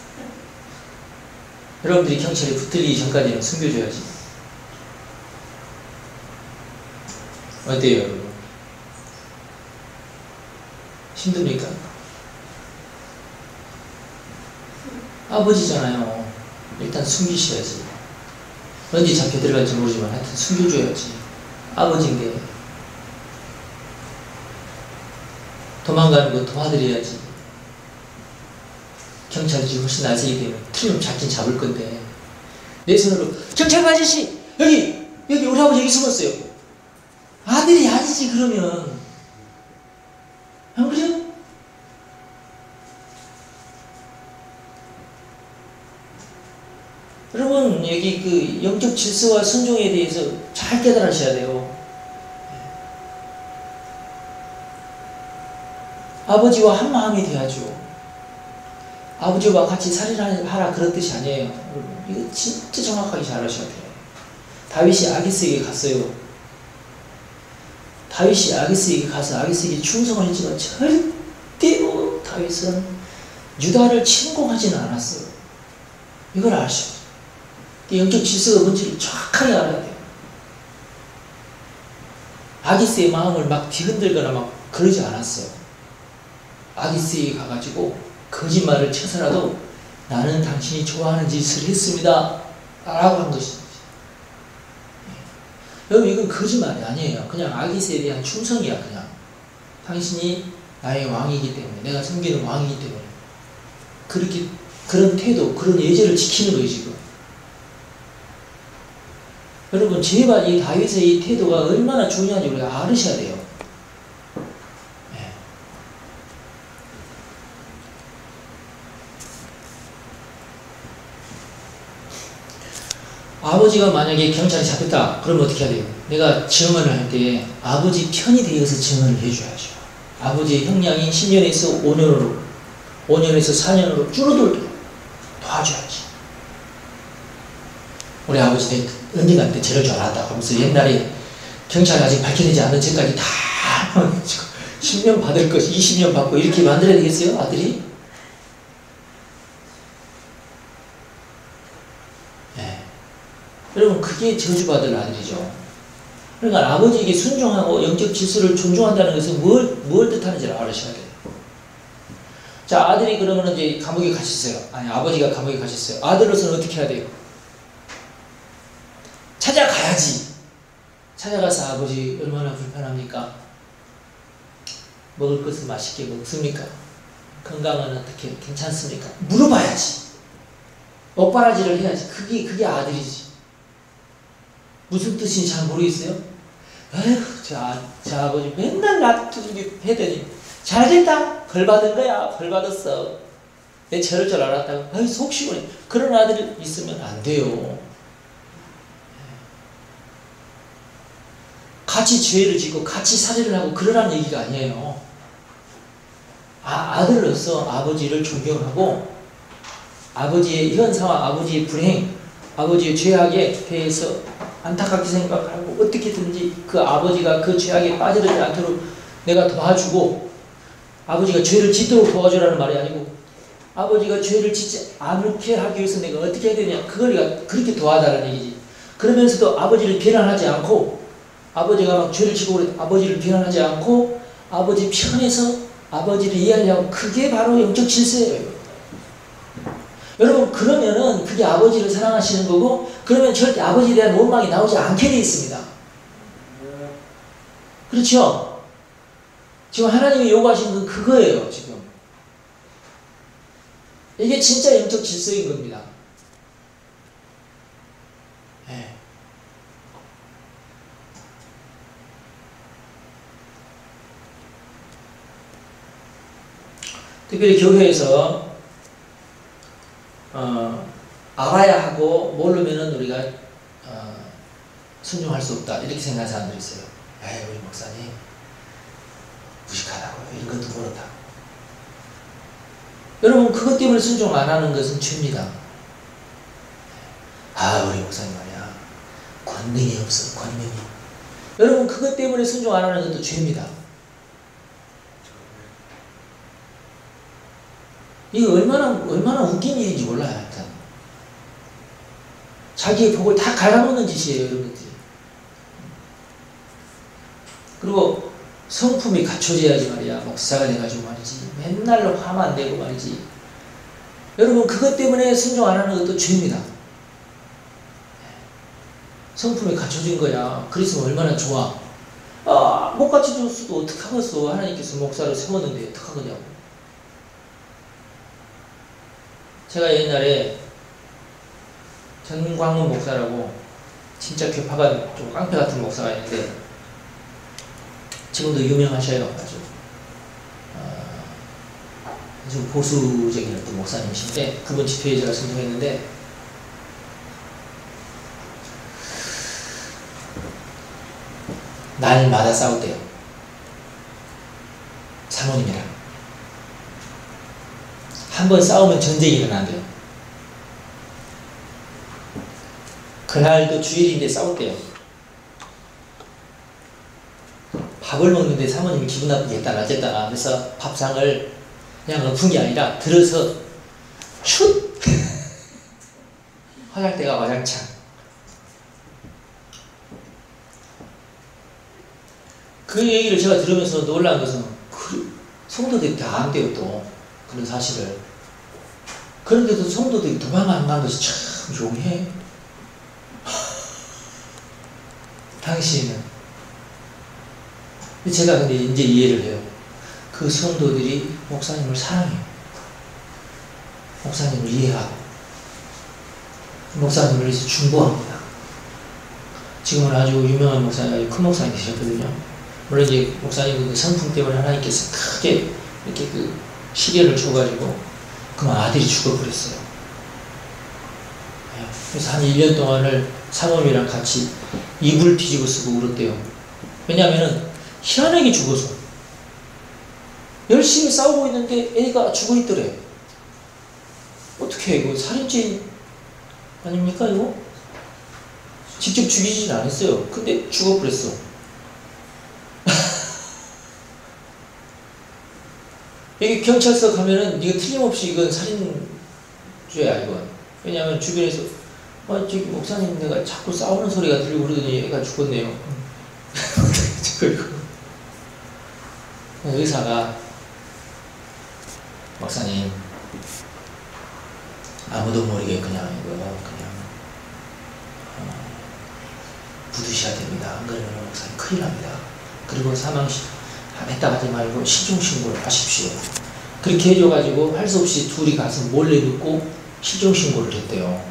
여러분들이 경찰에 붙들리기 전까지는 숨겨줘야지. 어때요 여러분? 힘듭니까? 아버지잖아요. 일단 숨기셔야지. 언제 잡혀 들어갈지 모르지만 하여튼 숨겨줘야지. 아버지인데 도망가는 거 도와드려야지. 경찰들이 훨씬 나서게 되면 틀리면 잡긴 잡을 건데 내 손으로 경찰관 아저씨 여기 여기 우리 아버지 여기 숨었어요. 아들이 아니지 그러면. 안 그래요? 여러분 여기 그 영적 질서와 순종에 대해서 잘 깨달으셔야 돼요. 아버지와 한 마음이 돼야죠. 아버지와 같이 살인하라 그런 뜻이 아니에요. 여러분 이거 진짜 정확하게 잘 하셔야 돼요. 다윗이 아기스에게 갔어요. 다윗이 아기스에게 가서 아기스에게 충성을 했지만 절대로 다윗은 유다를 침공하지는 않았어요. 이걸 아셔. 영적 질서가 뭔지를 정확하게 알아야 돼요. 아기스의 마음을 막 뒤흔들거나 막 그러지 않았어요. 아기스에게 가가지고 거짓말을 쳐서라도 나는 당신이 좋아하는 짓을 했습니다 라고 한 것입니다. 여러분 이건 거짓말이 아니에요. 그냥 아기스에 대한 충성이야. 그냥 당신이 나의 왕이기 때문에 내가 섬기는 왕이기 때문에 그렇게 그런 태도 그런 예절을 지키는 거예요 지금. 여러분 제발 이 다윗의 이 태도가 얼마나 중요한지 우리가 알으셔야 돼요. 네. 아버지가 만약에 경찰에 잡혔다 그러면 어떻게 해야 돼요? 내가 증언을 할 때 아버지 편이 되어서 증언을 해줘야죠. 아버지의 형량이 십 년에서 오 년으로 오 년에서 사 년으로 줄어들도록 도와줘야지. 우리 아버지 언젠가 때 저럴 줄 알았다 하면서 옛날에 경찰이 아직 밝혀내지 않은 죄까지 다 십 년 받을 것 이십 년 받고 이렇게 만들어야 되겠어요 아들이? 네. 여러분 그게 저주받을 아들이죠. 그러니까 아버지에게 순종하고 영적 질서를 존중한다는 것은 뭘, 뭘 뜻하는지를 알으셔야 돼요. 자 아들이 그러면 이제 감옥에 가셨어요. 아니 아버지가 감옥에 가셨어요. 아들로서는 어떻게 해야 돼요? 찾아가야지. 찾아가서 아버지 얼마나 불편합니까? 먹을 것은 맛있게 먹습니까? 건강은 어떻게 괜찮습니까? 물어봐야지. 옥바라지를 해야지. 그게 그게 아들이지. 무슨 뜻인지 잘 모르겠어요? 에휴, 저, 아, 저 아버지 맨날 놔두기 해더니 잘됐다. 벌 받은 거야. 벌 받았어. 내 저럴 줄 알았다고. 아유, 속 시원해. 그런 아들이 있으면 안 돼요. 같이 죄를 짓고 같이 살해를 하고 그러라는 얘기가 아니에요. 아, 아들로서 아버지를 존경하고 아버지의 현 상황, 아버지의 불행, 아버지의 죄악에 대해서 안타깝게 생각하고 어떻게든지 그 아버지가 그 죄악에 빠져들지 않도록 내가 도와주고 아버지가 죄를 짓도록 도와주라는 말이 아니고 아버지가 죄를 짓지 않게 하기 위해서 내가 어떻게 해야 되냐 그걸 내가 그렇게 도와달라는 얘기지. 그러면서도 아버지를 비난하지 않고 아버지가 막 죄를 지고 그래 아버지를 비난하지 않고 아버지 편에서 아버지를 이해하려고 그게 바로 영적 질서예요. 여러분 그러면은 그게 아버지를 사랑하시는 거고 그러면 절대 아버지에 대한 원망이 나오지 않게 되어 있습니다. 그렇죠? 지금 하나님이 요구하시는 건 그거예요. 지금 이게 진짜 영적 질서인 겁니다. 네. 특별히 교회에서 어, 알아야 하고 모르면은 우리가 어, 순종할 수 없다 이렇게 생각하는 사람들이 있어요. 에이 우리 목사님 무식하다고요. 이런 것도 모른다. 여러분 그것 때문에 순종 안 하는 것은 죄입니다. 아 우리 목사님 말이야 권능이 없어 권능이. 여러분 그것 때문에 순종 안 하는 것도 죄입니다. 이거 얼마나, 얼마나 웃긴 일인지 몰라요, 하여튼. 자기의 복을 다 갉아먹는 짓이에요, 이런 것들이. 그리고 성품이 갖춰져야지 말이야, 목사가 돼가지고 말이지. 맨날로 화만 내고 말이지. 여러분, 그것 때문에 순종 안 하는 것도 죄입니다. 성품이 갖춰진 거야. 그랬으면 얼마나 좋아. 아, 못 갖춰줬어도 어떡하겠어. 하나님께서 목사를 세웠는데 어떡하겠냐고. 제가 옛날에 전광문 목사라고 진짜 괴팍한 좀 깡패 같은 목사가 있는데 지금도 유명하셔요. 아주 어, 아주 보수적인 어떤 목사님이신데 그분 집회에 제가 순종했는데 날마다 싸웠대요. 사모님이랑. 한 번 싸우면 전쟁이 일어난대요. 그날도 주일인데 싸웠대요. 밥을 먹는데 사모님이 기분 나쁘게 했다가 어쨌다가 그래서 밥상을 그냥 엎은 게 아니라 들어서 슛! 화장대가 와장창. 그 얘기를 제가 들으면서 놀란 것은 그 성도들이 다 안돼요 또 그런 사실을. 그런데도 성도들이 도망 안 간 것이 참 용해. 당시에는. 제가 근데 이제 이해를 해요. 그 성도들이 목사님을 사랑해요. 목사님을 이해하고 목사님을 위해서 중보합니다. 지금은 아주 유명한 목사님, 큰 목사님 되셨거든요. 물론 이제 목사님 그 성품 때문에 하나님께서 크게 이렇게 그 시련을 줘가지고 그 아들이 죽어버렸어요. 그래서 한 일 년 동안을 사모님이랑 같이 이불 뒤집어 쓰고 울었대요. 왜냐하면 희한하게 죽어서 열심히 싸우고 있는데 애가 죽어있더래. 어떻게 이거 살인죄 아닙니까 이거? 직접 죽이진 않았어요. 근데 죽어버렸어. 여기 경찰서 가면은 이거 틀림없이 이건 살인죄야 이건. 왜냐하면 주변에서 아 저기 목사님 내가 자꾸 싸우는 소리가 들리고 그러더니 애가 죽었네요. 의사가 목사님 아무도 모르게 그냥 이거 그냥 어, 굳으셔야 됩니다. 안 그러면 목사님 큰일 납니다. 그리고 사망시 했다 하지 말고 실종신고를 하십시오. 그렇게 해줘가지고 할 수 없이 둘이 가서 몰래 듣고 실종신고를 했대요.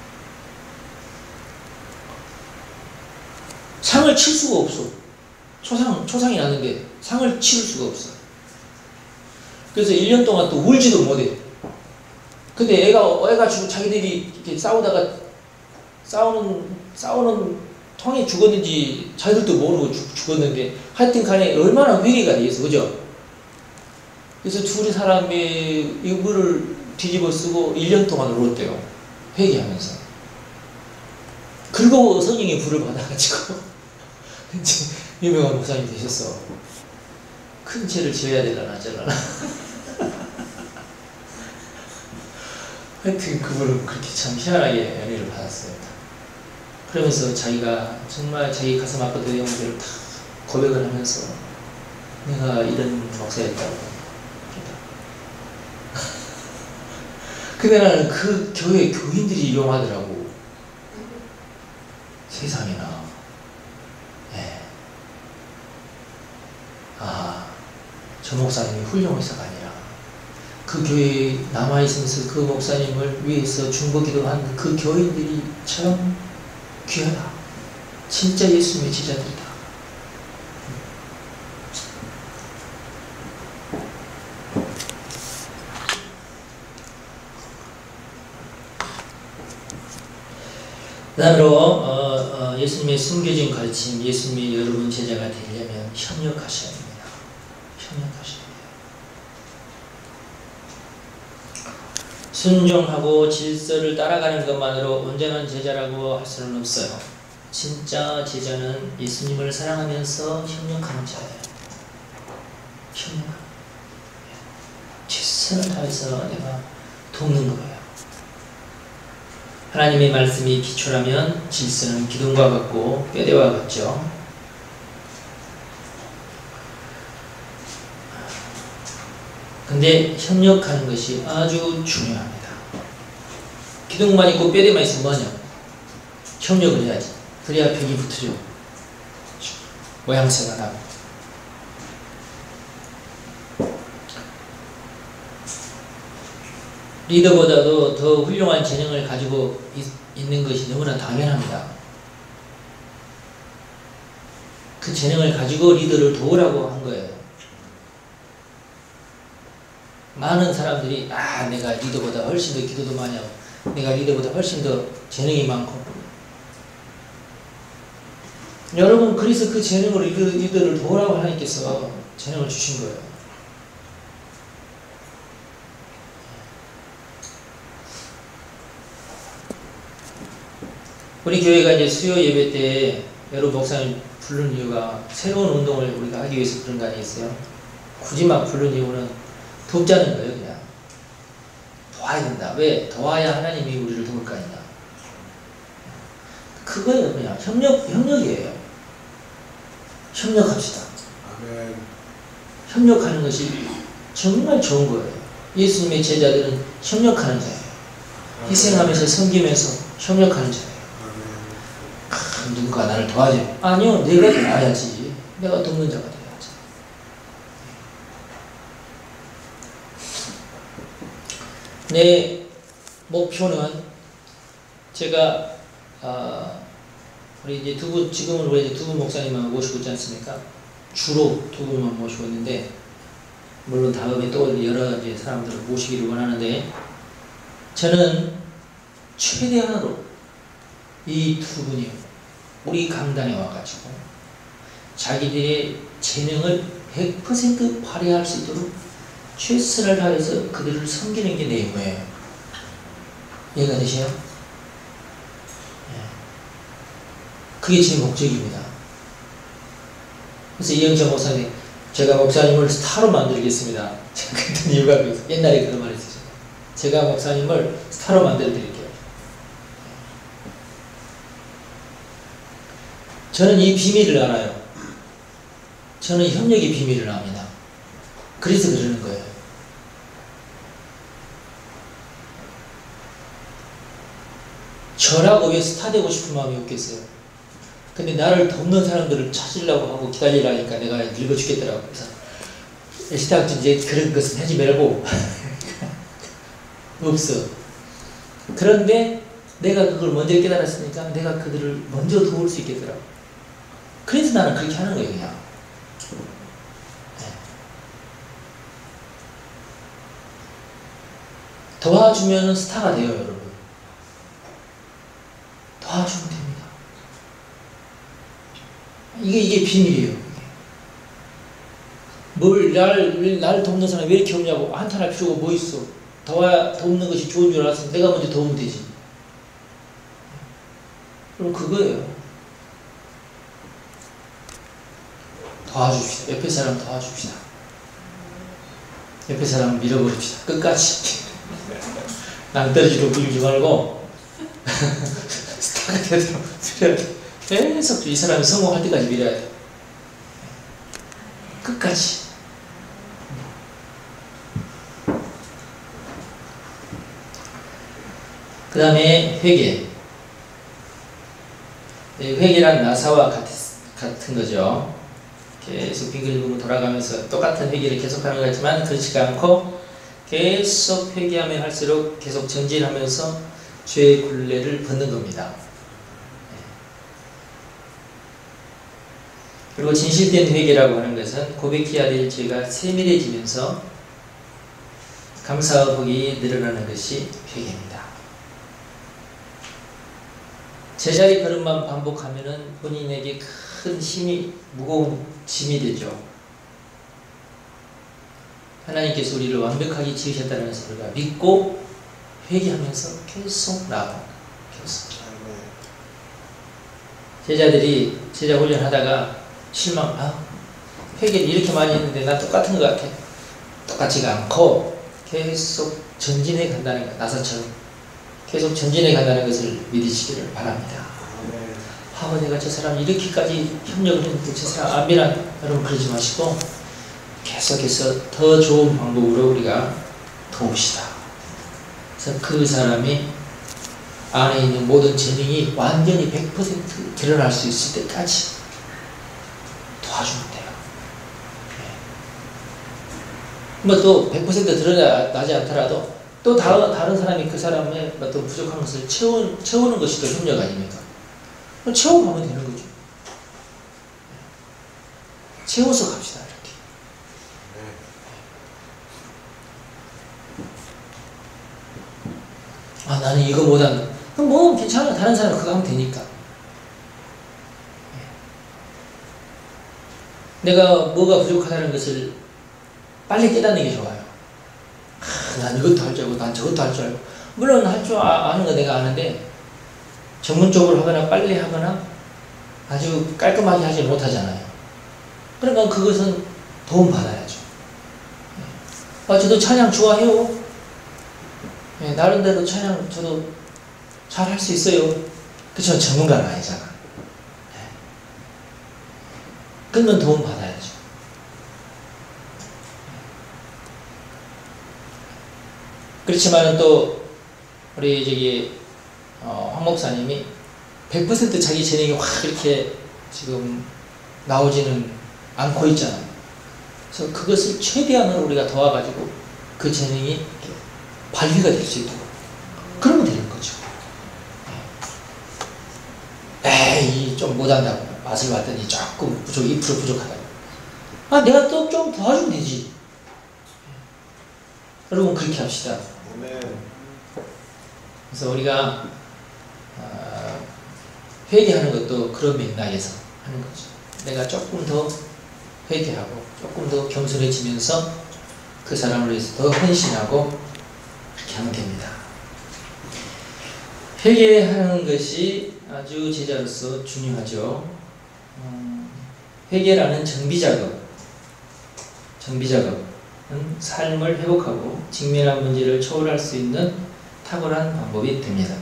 상을 칠 수가 없어. 초상, 초상이 났는데 상을 치를 수가 없어. 그래서 일 년 동안 또 울지도 못해. 근데 애가, 애가 죽, 자기들이 이렇게 싸우다가 싸우는, 싸우는 통에 죽었는지 자기들도 모르고 죽, 죽었는데 하여튼 간에 얼마나 회개가 돼 있어. 그죠? 그래서 둘이 사람이 이불을 뒤집어 쓰고 일 년 동안 울었대요. 회개하면서. 그리고 성령의 불을 받아가지고 이제 유명한 목사님 되셨어. 큰 죄를 지어야 되려나 저러나. 하여튼 그분은 그렇게 참 희한하게 연애를 받았어요. 그러면서 자기가 정말 자기 가슴 아팠던 내용들을 다 고백을 하면서 내가 이런 목사였다고. 근데 나는 그 교회 교인들이 이용하더라고. 세상에나. 예. 아, 저 목사님이 훌륭해서가 아니라 그 교회에 남아있으면서 그 목사님을 위해서 중보기도 한 그 교인들이 참 귀하다. 진짜 예수님의 제자들이다. 그 다음으로 어, 어, 예수님의 숨겨진 가르침, 예수님이 여러분 제자가 되려면 협력하셔야 됩니다. 협력하셔야 돼요. 순종하고 질서를 따라가는 것만으로 온전한 제자라고 할 수는 없어요. 진짜 제자는 예수님을 사랑하면서 협력하는 자예요. 협력하는 거예요. 최선을 다해서 내가 돕는 거예요. 하나님의 말씀이 기초라면 질서는 기둥과 같고 뼈대와 같죠. 근데 협력하는 것이 아주 중요합니다. 기둥만 있고 뼈대만 있으면 뭐하냐? 협력을 해야지. 그래야 벽이 붙어져. 모양새가 나고. 리더보다도 더 훌륭한 재능을 가지고 있, 있는 것이 너무나 당연합니다. 그 재능을 가지고 리더를 도우라고 한 거예요. 많은 사람들이 아 내가 리더보다 훨씬 더 기도도 많이 하고 내가 리더보다 훨씬 더 재능이 많고 여러분 그래서 그 재능으로 리더, 리더를 도우라고 하나님께서 재능을 주신 거예요. 우리 교회가 이제 수요 예배 때 여러 목사님 부르는 이유가 새로운 운동을 우리가 하기 위해서 그런 거 아니겠어요? 굳이 막 부르는 이유는 돕자는 거예요. 그냥 도와야 된다. 왜? 도와야 하나님이 우리를 도울 거 아니냐. 그거예요. 그냥 협력, 협력이에요. 협력합시다. 아멘. 협력하는 것이 정말 좋은 거예요. 예수님의 제자들은 협력하는 자예요. 희생하면서 섬기면서 협력하는 자예요. 누군가 나를 도와줘. 아니요, 내가 도와야지. 내가 돕는 자가 돼야지. 내 목표는 제가 어, 우리 이제 두 분 지금은 우리 이제 두 분 목사님만 모시고 있지 않습니까? 주로 두 분만 모시고 있는데 물론 다음에 또 여러 이제 사람들을 모시기를 원하는데 저는 최대한으로 이 두 분이 우리 강단에 와가지고 자기들의 재능을 백 퍼센트 발휘할 수 있도록 최선을 다해서 그들을 섬기는 게 내 임무예요. 이해가 되세요? 네. 그게 제 목적입니다. 그래서 이영철 목사님, 제가 목사님을 스타로 만들겠습니다. 제가 그랬던 이유가 그래서 옛날에 그런 말 했었죠. 제가 목사님을 스타로 만들어 드릴게요. 저는 이 비밀을 알아요. 저는 협력의 비밀을 압니다. 그래서 그러는 거예요. 저라고 왜 스타 되고 싶은 마음이 없겠어요? 근데 나를 돕는 사람들을 찾으려고 하고 기다리라니까 내가 늙어 죽겠더라고. 그래서 시탁도 이제 그런 것은 하지 말고 없어. 그런데 내가 그걸 먼저 깨달았으니까 내가 그들을 먼저 도울 수 있겠더라고. 그래서 나는 그렇게 하는 거예요, 그냥. 네. 도와주면 스타가 돼요, 여러분. 도와주면 됩니다. 이게, 이게 비밀이에요. 뭘, 날, 날 돕는 사람이 왜 이렇게 없냐고 한탄할 필요가 뭐 있어. 도와, 돕는 것이 좋은 줄 알았으면 내가 먼저 도우면 되지. 그럼 그거예요. 도와줍시다. 옆에 사람 도와줍시다. 옆에 사람 밀어버립시다. 끝까지. 낭떠러지로 밀지 말고 스타가 되도록 밀어야 돼. 계속 이 사람이 성공할 때까지 밀어야 돼. 끝까지. 그 다음에 회개. 회개란 나사와 같, 같은 거죠. 계속 빙글빙글 돌아가면서 똑같은 회개를 계속하는 것 같지만 그렇지가 않고 계속 회개하면 할수록 계속 전진하면서 죄의 굴레를 벗는 겁니다. 그리고 진실된 회개라고 하는 것은 고백해야 될 죄가 세밀해지면서 감사와 복이 늘어나는 것이 회개입니다. 제자리 걸음만 반복하면은 본인에게 큰 힘이, 무거운 짐이 되죠. 하나님께서 우리를 완벽하게 지으셨다는 것을 우리가 믿고 회개하면서 계속 나아가는 계속. 제자들이 제자 훈련하다가 실망, 아, 회개를 이렇게 많이 했는데 나 똑같은 것 같아. 똑같지가 않고 계속 전진해 간다는 것, 나사처럼. 계속 전진해 간다는 것을 믿으시기를 바랍니다. 아, 내가 저 사람 이렇게까지 협력을 했는데 저 사람 안 미나? 여러분 그러지 마시고 계속해서 더 좋은 방법으로 우리가 도웁시다. 그래서 그 사람이 안에 있는 모든 재능이 완전히 백 퍼센트 드러날 수 있을 때까지 도와주면 돼요. 뭐 또 백 퍼센트 드러나지 않더라도 또 다른, 다른 사람이 그 사람의 어떤 부족한 것을 채우, 채우는 것이 또 협력 아닙니까? 그럼 채워가면 되는 거죠. 채워서 갑시다, 이렇게. 아, 나는 이거 못한다. 그럼 뭐 괜찮아. 다른 사람은 그거 하면 되니까. 내가 뭐가 부족하다는 것을 빨리 깨닫는 게 좋아요. 아, 난 이것도 할 줄 알고 난 저것도 할 줄 알고. 물론 할 줄 아는 거 내가 아는데 전문적으로 하거나 빨리 하거나 아주 깔끔하게 하지 못하잖아요. 그러니까 그것은 도움 받아야죠. 아, 저도 찬양 좋아해요. 네, 나름대로 찬양 저도 잘 할 수 있어요. 그렇지만 전문가는 아니잖아. 네. 그러면 도움 받아야죠. 그렇지만 또 우리 저기 어, 황 목사님이 백 퍼센트 자기 재능이 확 이렇게 지금 나오지는 않고 있잖아요. 그래서 그것을 최대한으로 우리가 도와가지고 그 재능이 발휘가 될 수 있도록 그러면 되는 거죠. 에이 좀 못한다고 맛을 봤더니 조금 부족, 이 퍼센트 부족하다고. 아 내가 또 좀 도와주면 되지. 여러분 그렇게 합시다. 그래서 우리가 어, 회개하는 것도 그런 맥락에서 하는 거죠. 내가 조금 더 회개하고 조금 더 겸손해지면서 그 사람을 위해서 더 헌신하고 그렇게 하면 됩니다. 회개하는 것이 아주 제자로서 중요하죠. 음, 회개라는 정비작업, 정비작업은 삶을 회복하고 직면한 문제를 초월할 수 있는 탁월한 방법이 됩니다.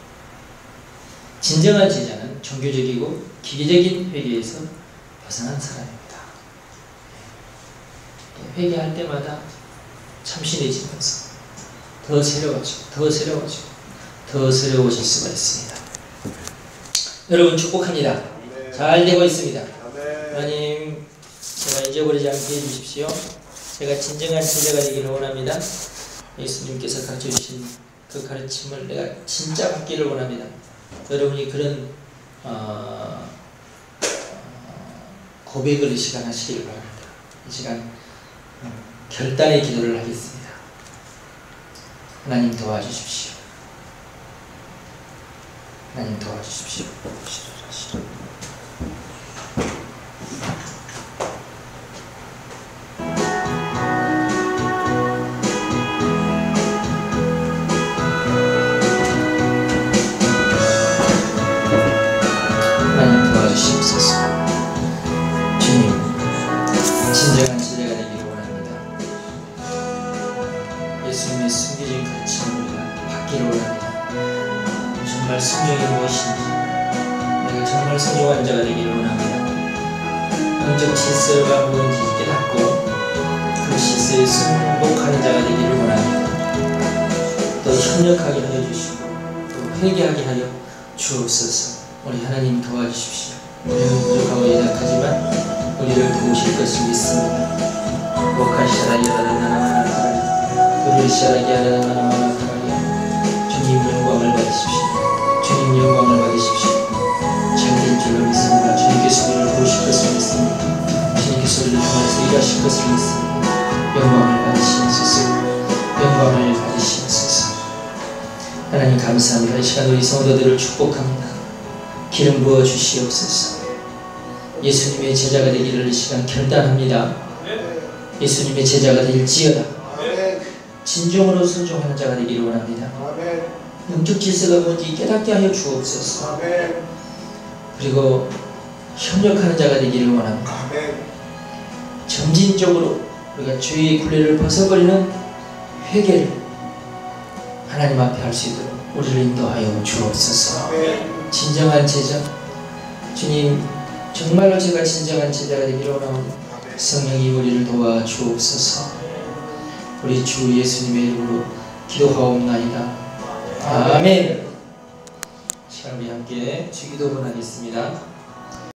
진정한 제자는 종교적이고 기계적인 회개에서 벗어난 사람입니다. 회개할 때마다 참신해지면서 더 새로워지고 더 새로워지고 더 새로워질 수가 있습니다. 여러분 축복합니다. 잘 되고 있습니다. 아멘. 하나님, 제가 잊어버리지 않게 해주십시오. 제가 진정한 제자가 되기를 원합니다. 예수님께서 가르쳐주신 그 가르침을 내가 진짜 받기를 원합니다. 여러분이 그런 어, 고백을 이 시간 하시기를 바랍니다. 이 시간 결단의 기도를 하겠습니다. 하나님 도와주십시오. 하나님 도와주십시오. 하나님 도와주시옵소서. 주님, 진정한 제자가 되기를 원합니다. 예수님의 숨겨진 가르침을 우리가 받기를 원합니다. 정말 순종이 무엇인지, 내가 정말 순종한 자가 되기를 원합니다. 영적 질서가 무엇인지 깨닫고 그 질서에 순복하는 자가 되기를 원합니다. 또 협력하게 하여 주시고 또 회개하게 하여 주옵소서. 우리 하나님 도와주십시오. 우리는 부족하고 연약하지만 우리를 도우실 것을 믿습니다. 오카시아라 야라나나나나카라리 두루시아라 야라나나나나카라리 주님 영광을 받으십시오. 주님 영광을 받으십시오. 잘될 줄로 믿습니다. 주님께서 우리를 도우실 것을 믿습니다. 주님께서 우리를 통해서 일하실 것을 믿습니다. 영광을 받으시옵소서. 영광을 받으시옵소서. 하나님 감사합니다. 이 시간 우리 성도들을 축복합니다. 기름 부어 주시옵소서. 예수님의 제자가 되기를 이 시간 결단합니다. 예수님의 제자가 될지어다. 진정으로 순종하는 자가 되기를 원합니다. 영적 질서가 뭔지 깨닫게 하여 주옵소서. 그리고 협력하는 자가 되기를 원합니다. 점진적으로 우리가 죄의 굴레를 벗어버리는 회개를 하나님 앞에 할 수 있도록 우리를 인도하여 주옵소서. 진정한 제자, 주님 정말로 제가 진정한 제자가 되기를 원합니다. 성령이 우리를 도와 주옵소서. 우리 주 예수님의 이름으로 기도하옵나이다. 아멘. 시간 우리 함께 주기도문 하겠습니다.